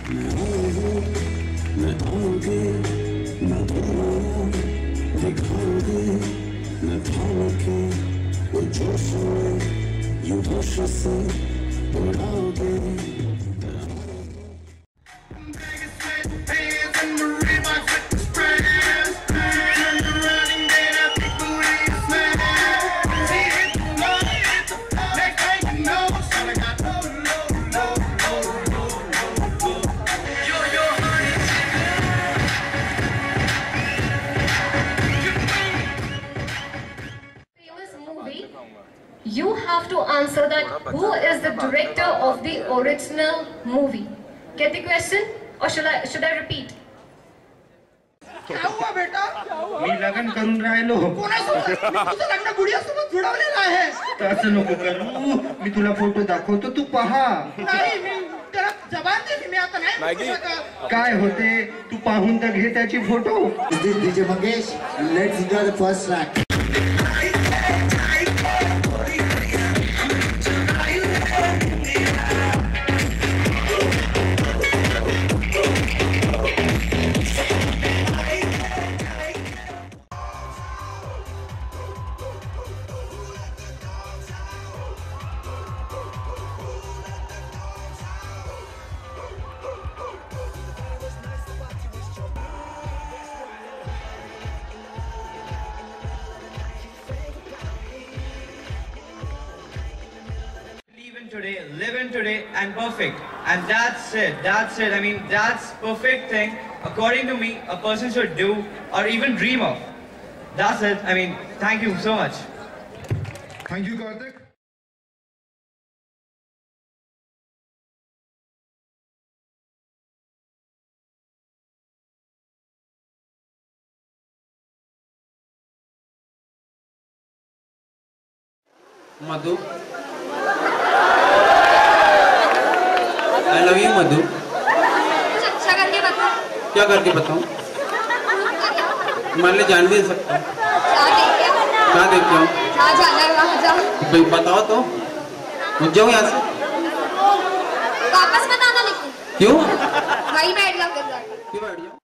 मैं आऊंगी, मैं दिखाऊंगी, मैं भाऊंगी, वो जोश में यूं होश से उड़ाओगे। You have to answer that who is the director of the original movie. Get the question or should I repeat? क्या हुआ बेटा? मी लग्न करून राहिलो. कोणासोबत? तुझं लग्न बुढीसोबत जुळवलेलं आहे. तसं नको करू. मी तुला फोटो दाखवतो, तू पहा. नाही, मी त्याला जबान दिली. मी आता नाही म्हणू शकत. काय होते? तू पाहून तर घे त्याची photo. This DJ Mangesh, let's enjoy the first track. Live in today and perfect, and that's it. I mean, that's perfect thing according to me a person should do or even dream of. That's it. I mean, thank you so much. Thank you, Karthik. Madhu, I love you Madhu. कुछ अच्छा करके बता. क्या करके बताऊं? मान ले जान भी सकता हूँ. क्या देख के हूँ? जहाँ जाना है वहाँ जाओ. भाई बताओ तो. उठ जाओ यहाँ से. वापस मत आना लेकिन. क्यों? वहीं बैठ जाओ. क्यों बैठ जाओ?